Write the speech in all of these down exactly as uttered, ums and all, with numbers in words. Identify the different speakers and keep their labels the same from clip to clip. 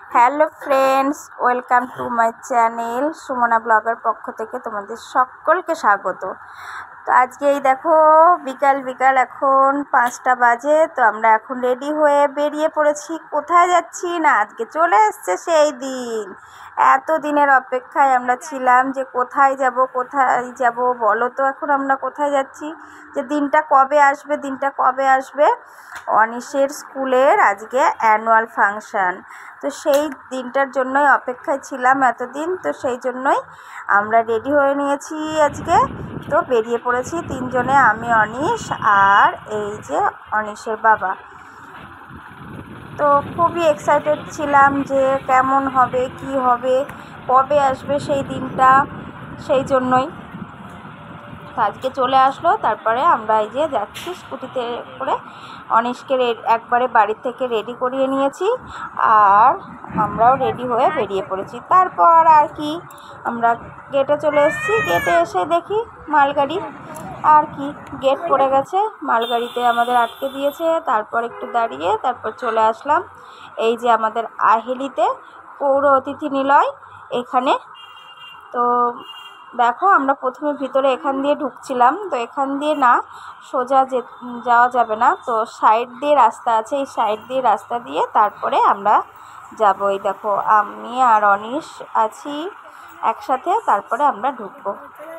Speaker 1: Hello friends, welcome to my channel Sumana ব্লগের পক্ষ থেকে তোমাদের সকলকে স্বাগত। তো আজকে এই দেখো বিকাল বিকাল এখন পাঁচটা বাজে। তো আমরা এখন রেডি হয়ে বেরিয়ে পড়েছি। কোথায় যাচ্ছি না, আজকে চলে এসছে সেই দিন। এত দিনের অপেক্ষায় আমরা ছিলাম যে কোথায় যাব কোথায় যাব বলো তো। এখন আমরা কোথায় যাচ্ছি, যে দিনটা কবে আসবে দিনটা কবে আসবে অনিশের স্কুলের আজকে অ্যানুয়াল ফাংশান। তো সেই দিনটার জন্যই অপেক্ষায় ছিলাম এতদিন। তো সেই জন্যই আমরা রেডি হয়ে নিয়েছি আজকে। তো বেরিয়ে পড়েছি তিনজনে, আমি, অনিশ আর এই যে অনিশের বাবা। তো খুবই এক্সাইটেড ছিলাম যে কেমন হবে কি হবে কবে আসবে সেই দিনটা, সেই জন্যই তো আজকে চলে আসলো। তারপরে আমরা এই যে যাচ্ছি স্কুটিতে করে, অনিশকে একবারে বাড়ির থেকে রেডি করিয়ে নিয়েছি আর আমরাও রেডি হয়ে বেরিয়ে পড়েছি। তারপর আর কি, আমরা গেটে চলে এসেছি। গেটে এসে দেখি মালগাড়ি, আর কি গেট পড়ে গেছে, মালগাড়িতে আমাদের আটকে দিয়েছে। তারপর একটু দাঁড়িয়ে তারপর চলে আসলাম এই যে আমাদের আহেলিতে পৌর অতিথি নিলয় এখানে। তো দেখো আমরা প্রথমে ভিতরে এখান দিয়ে ঢুকছিলাম, তো এখান দিয়ে না সোজা যে যাওয়া যাবে না, তো সাইড দিয়ে রাস্তা আছে, এই সাইড দিয়ে রাস্তা দিয়ে তারপরে আমরা যাবো। এই দেখো আমি আর অনিশ আছি একসাথে, তারপরে আমরা ঢুকবো।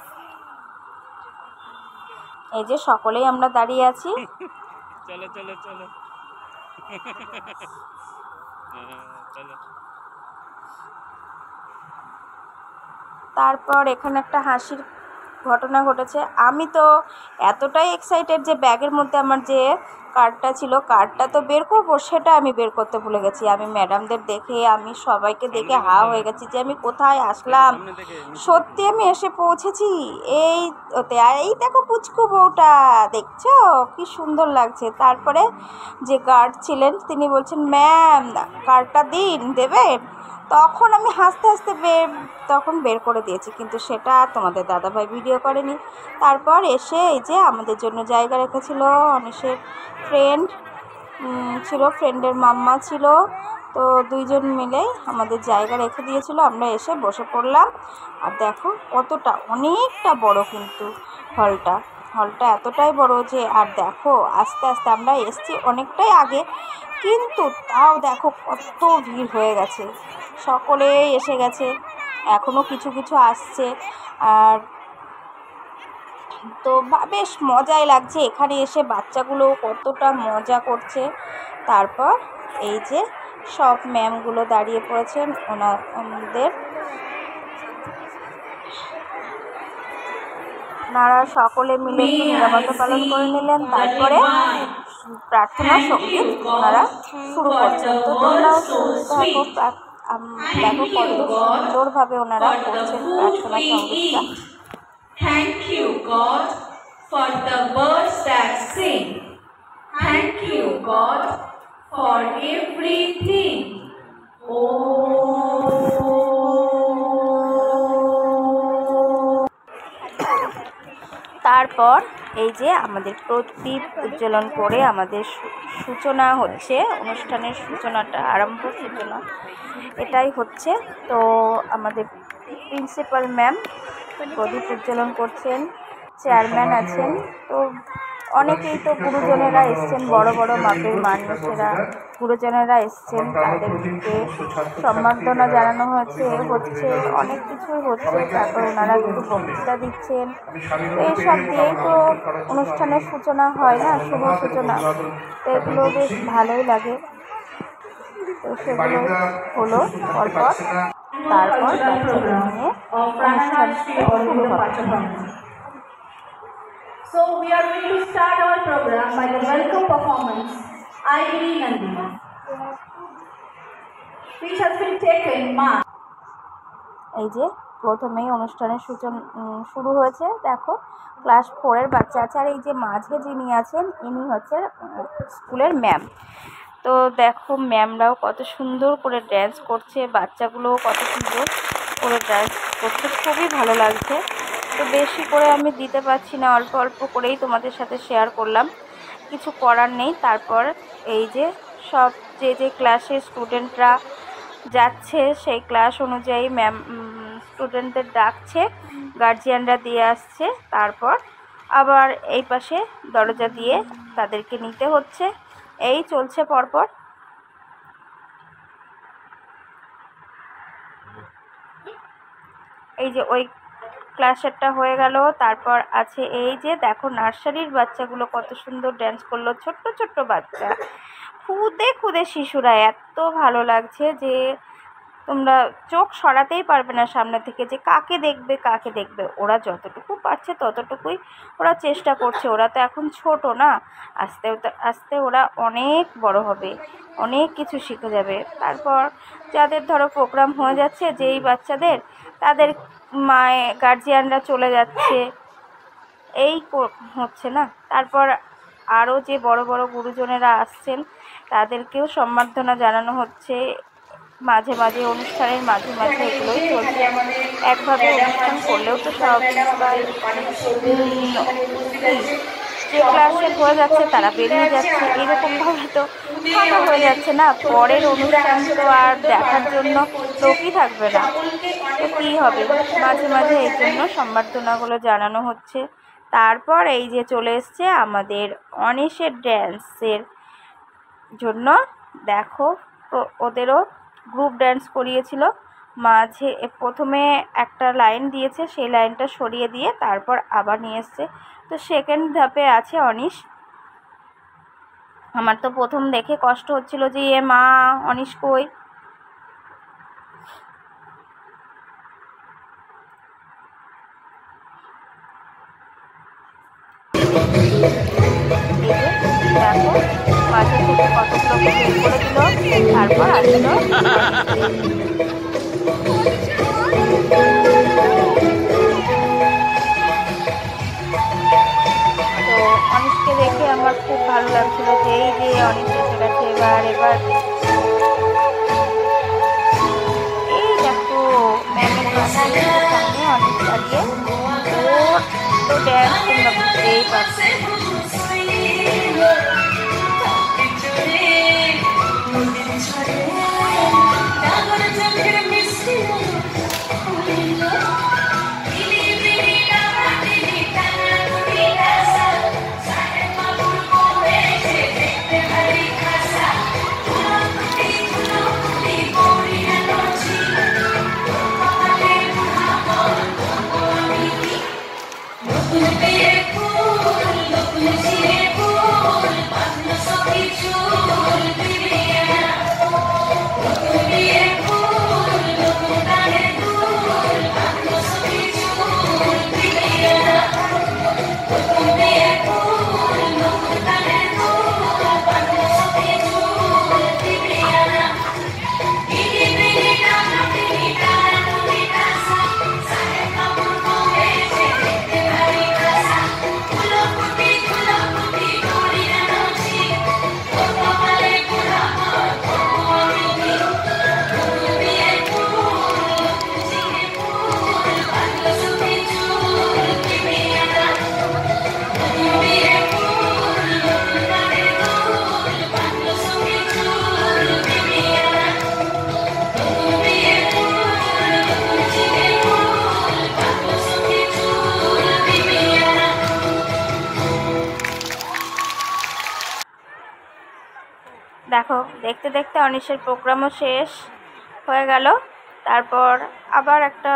Speaker 1: এই যে সকলেই আমরা দাঁড়িয়ে আছি।
Speaker 2: চলো চলো চলো চলো।
Speaker 1: তারপর এখানে একটা হাসির ঘটনা ঘটেছে। আমি তো এতটাই এক্সাইটেড যে ব্যাগের মধ্যে আমার যে কার্ডটা ছিল, কার্ডটা তো বের করবো, সেটা আমি বের করতে ভুলে গেছি। আমি ম্যাডামদের দেখে, আমি সবাইকে দেখে হা হয়ে গেছি যে আমি কোথায় আসলাম। সত্যি আমি এসে পৌঁছেছি এই ওতে। এই দেখো পুচকু বউটা, দেখছো কি সুন্দর লাগছে। তারপরে যে গার্ড ছিলেন তিনি বলছেন, ম্যাম কার্ডটা দিন, দেবে। তখন আমি হাসতে হাসতে বের তখন বের করে দিয়েছি, কিন্তু সেটা তোমাদের দাদাভাই ভিডিও করেনি। তারপর এসে এই যে আমাদের জন্য জায়গা রেখেছিল অনিশের ফ্রেন্ড ছিল, ফ্রেন্ডের মাম্মা ছিল। তো দুইজন মিলে আমাদের জায়গা রেখে দিয়েছিল, আমরা এসে বসে পড়লাম। আর দেখো কতটা অনেকটা বড় কিন্তু হলটা হলটা এতটাই বড় যে, আর দেখো আস্তে আস্তে আমরা এসছি অনেকটাই আগে, কিন্তু তাও দেখো কত ভিড় হয়ে গেছে, সকলেই এসে গেছে, এখনও কিছু কিছু আসছে। আর তো বেশ মজাই লাগছে এখানে এসে, বাচ্চাগুলো কতটা মজা করছে। তারপর এই যে সব ম্যামগুলো দাঁড়িয়ে পড়েছেন, ওনাদের ওনারা সকলে মিলে নিরাপত্তা পালন করে নিলেন। তারপরে প্রার্থনা সঙ্গীত ওনারা শুরু করছেন। তো তোমরাও দেখো দেখো কত সুন্দরভাবে ওনারা করছেন প্রার্থনা সঙ্গীতটা।
Speaker 3: Thank you God for the birds that sing. Thank you God for everything. Oh.
Speaker 1: তারপর এই যে আমাদের প্রদীপ উজ্জ্বলন করে আমাদের সূচনা হচ্ছে, অনুষ্ঠানের সূচনাটা আরম্ভ সূচনা এটাই হচ্ছে। তো আমাদের প্রিন্সিপাল ম্যাম প্রদীপ উজ্জ্বলন করছেন, চেয়ারম্যান আছেন, তো অনেকেই তো গুরুজনেরা এসছেন, বড় বড় মাপের মানুষেরা গুরুজনেরা এসছেন, তাদেরকে সম্বর্ধনা জানানো হয়েছে হচ্ছে অনেক কিছুই হচ্ছে। তারপর ওনারা একটু বক্তৃতা দিচ্ছেন। তো এইসব দিয়েই তো অনুষ্ঠানের সূচনা হয় না, শুভ সূচনা। তো এগুলো বেশ ভালোই লাগে। তো সেগুলো হলো পরপর, তারপর বাচ্চাদের নিয়ে অনুষ্ঠান শুরু হবে।
Speaker 3: So we are going to start our program by the welcome performance I D Nandini, which has been taken March.
Speaker 1: এই যে প্রথমেই অনুষ্ঠানের সূচনা শুরু হয়েছে। দেখো ক্লাস ফোরের বাচ্চা আছে, আর এই যে মাঝে যিনি আছেন ইনি হচ্ছে স্কুলের ম্যাম। তো দেখো ম্যামরাও কত সুন্দর করে ড্যান্স করছে, বাচ্চাগুলোও কত সুন্দর করে ড্যান্স করছে, খুবই ভালো লাগছে। তো বেশি করে আমি দিতে পারছি না, অল্প অল্প করেই তোমাদের সাথে শেয়ার করলাম, কিছু করার নেই। তারপর এই যে সব যে যে ক্লাসের স্টুডেন্টরা যাচ্ছে, সেই ক্লাস অনুযায়ী ম্যাম স্টুডেন্টদের ডাকছে, গার্জিয়ানরা দিয়ে আসছে, তারপর আবার এই পাশে দরজা দিয়ে তাদেরকে নিতে হচ্ছে। এই চলছে পরপর। এই যে ওই ক্লাসেরটা হয়ে গেল, তারপর আছে এই যে দেখো নার্সারির বাচ্চাগুলো কত সুন্দর ড্যান্স করলো, ছোট্ট ছোট্ট বাচ্চা, খুদে খুদে শিশুরা, এত ভালো লাগছে যে তোমরা চোখ সরাতেই পারবে না সামনে থেকে, যে কাকে দেখবে কাকে দেখবে। ওরা যতটুকু পারছে ততটুকুই ওরা চেষ্টা করছে, ওরা তো এখন ছোট না, আস্তে আস্তে ওরা অনেক বড় হবে, অনেক কিছু শিখে যাবে। তারপর যাদের ধরো প্রোগ্রাম হয়ে যাচ্ছে, যেই বাচ্চাদের, তাদের মায়ে গার্জিয়ানরা চলে যাচ্ছে, এই হচ্ছে না। তারপর আরও যে বড় বড় গুরুজনেরা আসছেন তাদেরকেও সম্বর্ধনা জানানো হচ্ছে, মাঝে মাঝে অনুষ্ঠানের মাঝে মাঝে এগুলোই চলছে। একভাবে অনুষ্ঠান করলেও তো সব যে ক্লাসে হয়ে যাচ্ছে তারা বেরিয়ে যাচ্ছে, এরকমভাবে তো ফাঁকা হয়ে যাচ্ছে না, পরের অনুষ্ঠান তো আর দেখার জন্য লোকই থাকবে না, তো কী হবে। মাঝে মাঝে এই জন্য সম্বর্ধনাগুলো জানানো হচ্ছে। তারপর এই যে চলে এসছে আমাদের অনিশের ড্যান্সের জন্য, দেখো ওদেরও গ্রুপ ড্যান্স করিয়েছিল। মাঝে প্রথমে একটা লাইন দিয়েছে, সেই লাইনটা সরিয়ে দিয়ে তারপর আবার নিয়ে এসছে। তো সেকেন্ড ধাপে আছে অনিশ। আমার তো প্রথম দেখে কষ্ট হচ্ছিল যে এ মা, অনিশ কই। দেখো মাঝে থেকে কতগুলো বের করে দিল, তারপর আসলো। তো অনিশকে দেখে আমার খুব ভালো লাগছিল যে এই যে অনিশ এসে গেছে এবার এবার এই দেখো ম্যামের সামনে অনিশ দাঁড়িয়ে, ওর তো ড্যান্স তোমরা বুঝতেই পারছো। দেখো দেখতে দেখতে অনিশের প্রোগ্রামও শেষ হয়ে গেল। তারপর আবার একটা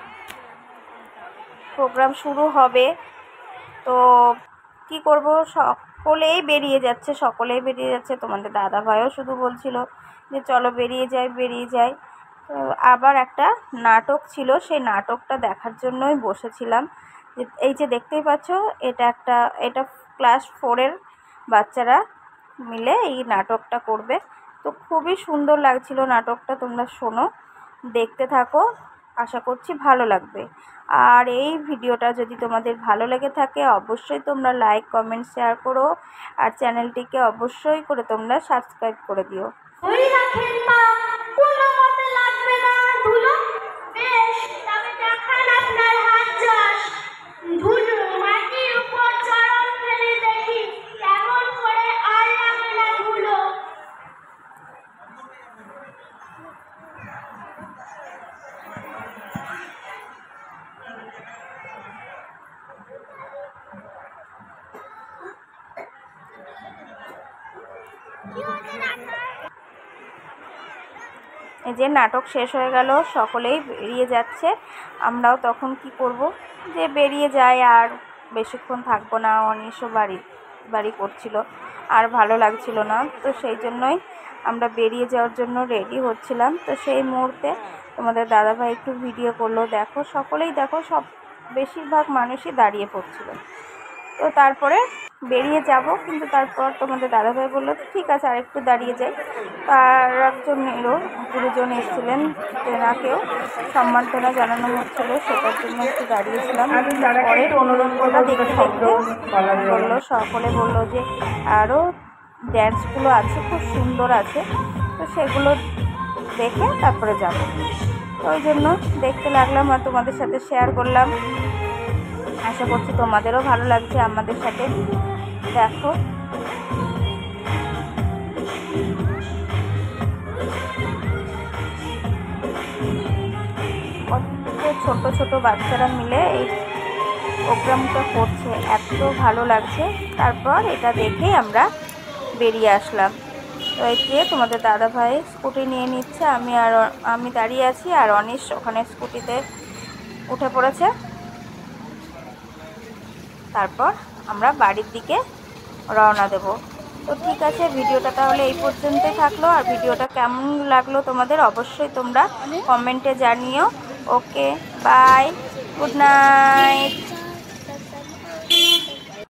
Speaker 1: প্রোগ্রাম শুরু হবে। তো কি করব, সকলেই বেরিয়ে যাচ্ছে সকলেই বেরিয়ে যাচ্ছে তোমাদের দাদা ভাইও শুধু বলছিল যে চলো বেরিয়ে যাই বেরিয়ে যাই। তো আবার একটা নাটক ছিল, সেই নাটকটা দেখার জন্যই বসেছিলাম। এই যে দেখতেই পাচ্ছ, এটা একটা এটা ক্লাস ফোরের বাচ্চারা মিলে এই নাটকটা করবে। তো খুবই সুন্দর লাগছিল নাটকটা, তোমরা শোনো, দেখতে থাকো, আশা করছি ভালো লাগবে। আর এই ভিডিওটা যদি তোমাদের ভালো লেগে থাকে অবশ্যই তোমরা লাইক কমেন্ট শেয়ার করো, আর চ্যানেলটিকে অবশ্যই করে তোমরা সাবস্ক্রাইব করে দিও।
Speaker 3: ওই রাখেন মা, কোনো মতে লাগবে না ধুলো। বেশ, তবে দেখান আপনার হাত চাষ। ধুলো মাটির উপর চরণ ফেলে দেখি কেমন করে আর লাগে না ধুলো।
Speaker 1: এই যে নাটক শেষ হয়ে গেল, সকলেই বেরিয়ে যাচ্ছে। আমরাও তখন কি করব, যে বেরিয়ে যাই, আর বেশিক্ষণ থাকবো না। অনিশও বাড়ি বাড়ি করছিল, আর ভালো লাগছিল না, তো সেই জন্যই আমরা বেরিয়ে যাওয়ার জন্য রেডি হচ্ছিলাম। তো সেই মুহূর্তে তোমাদের দাদাভাই একটু ভিডিও করলো। দেখো সকলেই দেখো, সব বেশিরভাগ মানুষই দাঁড়িয়ে পড়ছিল। তো তারপরে বেরিয়ে যাব, কিন্তু তারপর তোমাদের দাদাভাই বললো ঠিক আছে আর একটু দাঁড়িয়ে যাই। তার একজন এরও গুরুজন এসেছিলেন, তেনাকেও সম্মাননা জানানো হচ্ছিলো, সেটার জন্য একটু দাঁড়িয়েছিলাম। পরের অনুরোধটা দেখতে দেখতে বললো, সকলে বললো যে আরও ড্যান্সগুলো আছে, খুব সুন্দর আছে, তো সেগুলো দেখে তারপরে যাব। তো ওই জন্য দেখতে লাগলাম আর তোমাদের সাথে শেয়ার করলাম। আশা করছি তোমাদেরও ভালো লাগছে আমাদের সাথে। দেখো কত ছোট ছোট বাচ্চারা মিলে এই প্রোগ্রামটা করছে, এত ভালো লাগছে। তারপর এটা দেখেই আমরা বেরিয়ে আসলাম। তো এই যে তোমাদের দাদাভাই স্কুটি নিয়ে নিচ্ছে, আমি আর আমি দাঁড়িয়ে আছি, আর অনিশ ওখানে স্কুটিতে উঠে পড়েছে। তারপর আমরা বাড়ির দিকে রওনা দেব। তো ঠিক আছে, ভিডিওটা তাহলে এই পর্যন্তই থাকলো। আর ভিডিওটা কেমন লাগলো তোমাদের অবশ্যই তোমরা কমেন্টে জানিও। Okay, bye, good night.